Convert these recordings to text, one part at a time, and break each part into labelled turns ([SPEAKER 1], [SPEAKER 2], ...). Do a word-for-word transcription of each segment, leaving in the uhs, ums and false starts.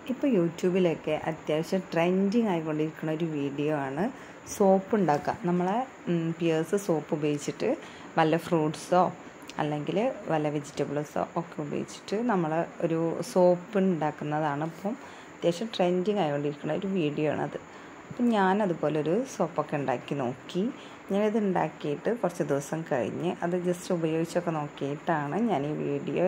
[SPEAKER 1] ഇപ്പോൾ യൂട്യൂബിലൊക്കെ അത്യാവശ്യം ട്രെൻഡിങ് ആയിക്കൊണ്ടിരിക്കുന്ന ഒരു വീഡിയോ ആണ് സോപ്പ് ഉണ്ടാക്കുക. നമ്മളെ പിയേഴ്സ് സോപ്പ് ഉപയോഗിച്ചിട്ട് വല്ല ഫ്രൂട്ട്സോ അല്ലെങ്കിൽ വല്ല വെജിറ്റബിൾസോ ഒക്കെ ഉപയോഗിച്ചിട്ട് നമ്മൾ ഒരു സോപ്പ് ഉണ്ടാക്കുന്നതാണ് ഇപ്പം അത്യാവശ്യം ട്രെൻഡിങ് ആയിക്കൊണ്ടിരിക്കുന്ന ഒരു വീഡിയോ ആണത്. അപ്പം ഞാനതുപോലൊരു സോപ്പൊക്കെ ഉണ്ടാക്കി നോക്കി. ഞാനിത് ഉണ്ടാക്കിയിട്ട് കുറച്ച് ദിവസം കഴിഞ്ഞ് അത് ജസ്റ്റ് ഉപയോഗിച്ചൊക്കെ നോക്കിയിട്ടാണ് ഞാൻ ഈ വീഡിയോ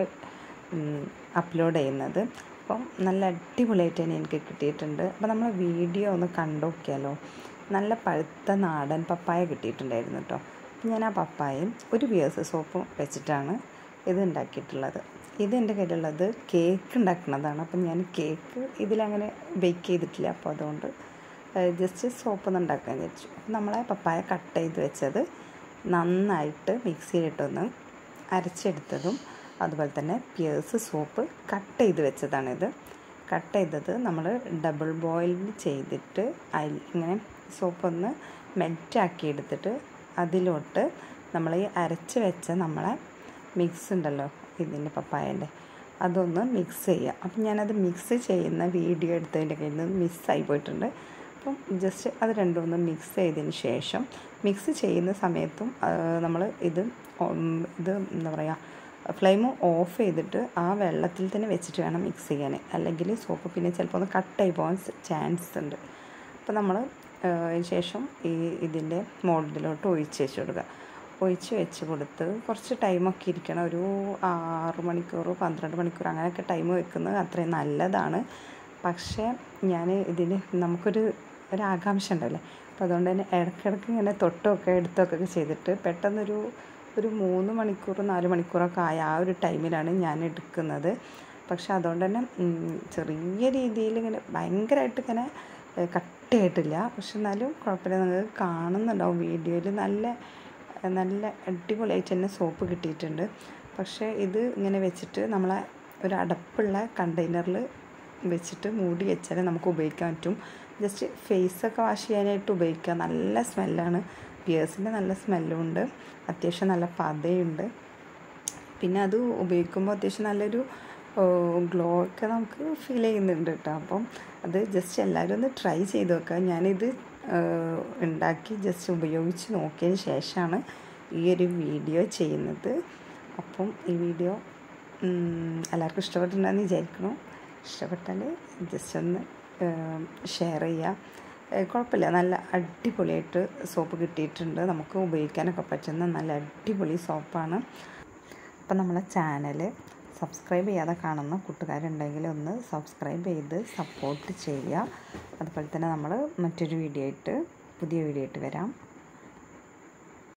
[SPEAKER 1] അപ്ലോഡ് ചെയ്യുന്നത്. അപ്പം നല്ല അടിപൊളിയായിട്ട് തന്നെ എനിക്ക് കിട്ടിയിട്ടുണ്ട്. അപ്പോൾ നമ്മൾ വീഡിയോ ഒന്ന് കണ്ടു നോക്കിയാലോ. നല്ല പഴുത്ത നാടൻ പപ്പായ കിട്ടിയിട്ടുണ്ടായിരുന്നു കേട്ടോ. അപ്പം ഞാൻ ആ പപ്പായയും ഒരു പിയേഴ്സ് സോപ്പും വെച്ചിട്ടാണ് ഇത് ഉണ്ടാക്കിയിട്ടുള്ളത്. ഇത് എൻ്റെ കയ്യിലുള്ളത് കേക്ക് ഉണ്ടാക്കുന്നതാണ്. അപ്പം ഞാൻ കേക്ക് ഇതിലങ്ങനെ ബേക്ക് ചെയ്തിട്ടില്ല. അപ്പോൾ അതുകൊണ്ട് ജസ്റ്റ് സോപ്പ് ഒന്ന് ഉണ്ടാക്കാൻ വിചാരിച്ചു. അപ്പം നമ്മളെ പപ്പായ കട്ട് ചെയ്ത് വെച്ചത് നന്നായിട്ട് മിക്സിയിലിട്ടൊന്ന് അരച്ചെടുത്തതും അതുപോലെ തന്നെ പിയേഴ്സ് സോപ്പ് കട്ട് ചെയ്ത് വെച്ചതാണിത്. കട്ട് ചെയ്തത് നമ്മൾ ഡബിൾ ബോയിൽ ചെയ്തിട്ട് അതിൽ ഇങ്ങനെ സോപ്പൊന്ന് മെൽറ്റാക്കി എടുത്തിട്ട് അതിലോട്ട് നമ്മൾ ഈ അരച്ച് വെച്ച നമ്മളെ മിക്സ് ഉണ്ടല്ലോ ഇതിൻ്റെ പപ്പായൻ്റെ അതൊന്ന് മിക്സ് ചെയ്യുക. അപ്പം ഞാനത് മിക്സ് ചെയ്യുന്ന വീഡിയോ എടുത്തതിൻ്റെ കയ്യിൽ നിന്ന് മിസ്സായി പോയിട്ടുണ്ട്. അപ്പം ജസ്റ്റ് അത് രണ്ടും ഒന്ന് മിക്സ് ചെയ്തതിന് ശേഷം മിക്സ് ചെയ്യുന്ന സമയത്തും നമ്മൾ ഇത് ഇത് എന്താ പറയുക ഫ്ലെയിം ഓഫ് ചെയ്തിട്ട് ആ വെള്ളത്തിൽ തന്നെ വെച്ചിട്ട് വേണം മിക്സ് ചെയ്യാൻ. അല്ലെങ്കിൽ സോപ്പ് പിന്നെ ചിലപ്പോൾ ഒന്ന് കട്ടായി പോകാൻ ചാൻസ് ഉണ്ട്. അപ്പോൾ നമ്മൾ അതിന് ശേഷം ഈ ഇതിൻ്റെ മോൾഡിലോട്ട് ഒഴിച്ച് വെച്ച് കൊടുക്കുക. ഒഴിച്ച് വെച്ച് കൊടുത്ത് കുറച്ച് ടൈമൊക്കെ ഇരിക്കണം. ഒരു ആറ് മണിക്കൂർ പന്ത്രണ്ട് മണിക്കൂർ അങ്ങനെയൊക്കെ ടൈം വെക്കുന്നത് അത്രയും നല്ലതാണ്. പക്ഷേ ഞാൻ ഇതിന് നമുക്കൊരു ഒരു ആകാംക്ഷ ഉണ്ടല്ലേ. അപ്പോൾ അതുകൊണ്ട് തന്നെ ഇടയ്ക്കിടയ്ക്ക് ഇങ്ങനെ തൊട്ടൊക്കെ എടുത്തൊക്കെ ചെയ്തിട്ട് പെട്ടെന്നൊരു ഒരു മൂന്ന് മണിക്കൂർ നാല് മണിക്കൂറൊക്കെ ആയ ആ ഒരു ടൈമിലാണ് ഞാൻ എടുക്കുന്നത്. പക്ഷെ അതുകൊണ്ട് തന്നെ ചെറിയ രീതിയിൽ ഇങ്ങനെ ഭയങ്കരമായിട്ട് ഇങ്ങനെ കട്ടയായിട്ടില്ല. പക്ഷെ എന്നാലും കുഴപ്പമില്ല. നിങ്ങൾക്ക് കാണുന്നുണ്ടാവും വീഡിയോയിൽ നല്ല നല്ല അടിപൊളിയായിട്ട് തന്നെ സോപ്പ് കിട്ടിയിട്ടുണ്ട്. പക്ഷേ ഇത് ഇങ്ങനെ വെച്ചിട്ട് നമ്മളെ ഒരു അടപ്പുള്ള കണ്ടെയ്നറിൽ വെച്ചിട്ട് മൂടി വെച്ചാൽ നമുക്ക് ഉപയോഗിക്കാൻ പറ്റും. ജസ്റ്റ് ഫേസൊക്കെ വാഷ് ചെയ്യാനായിട്ട് ഉപയോഗിക്കുക. നല്ല സ്മെല്ലാണ്. പിയേഴ്സിൻ്റെ നല്ല സ്മെല്ലും ഉണ്ട്. അത്യാവശ്യം നല്ല പതയുണ്ട്. പിന്നെ അത് ഉപയോഗിക്കുമ്പോൾ അത്യാവശ്യം നല്ലൊരു ഗ്ലോ ഒക്കെ നമുക്ക് ഫീൽ ചെയ്യുന്നുണ്ട് കേട്ടോ. അപ്പം അത് ജസ്റ്റ് എല്ലാവരും ഒന്ന് ട്രൈ ചെയ്ത് നോക്കുക. ഞാനിത് ഉണ്ടാക്കി ജസ്റ്റ് ഉപയോഗിച്ച് നോക്കിയതിന് ശേഷമാണ് ഈ ഒരു വീഡിയോ ചെയ്യുന്നത്. അപ്പം ഈ വീഡിയോ എല്ലാവർക്കും ഇഷ്ടപ്പെട്ടിട്ടുണ്ടെന്ന് വിചാരിക്കണം. ഇഷ്ടപ്പെട്ടാൽ ജസ്റ്റ് ഒന്ന് ഷെയർ ചെയ്യുക. കുഴപ്പമില്ല, നല്ല അടിപൊളിയായിട്ട് സോപ്പ് കിട്ടിയിട്ടുണ്ട്. നമുക്ക് ഉപയോഗിക്കാനൊക്കെ പറ്റുന്ന നല്ല അടിപൊളി സോപ്പാണ്. അപ്പം നമ്മളെ ചാനൽ സബ്സ്ക്രൈബ് ചെയ്യാതെ കാണുന്ന കൂട്ടുകാരുണ്ടെങ്കിൽ ഒന്ന് സബ്സ്ക്രൈബ് ചെയ്ത് സപ്പോർട്ട് ചെയ്യുക. അതുപോലെ തന്നെ നമ്മൾ മറ്റൊരു വീഡിയോ ആയിട്ട് പുതിയ വീഡിയോ ആയിട്ട് വരാം.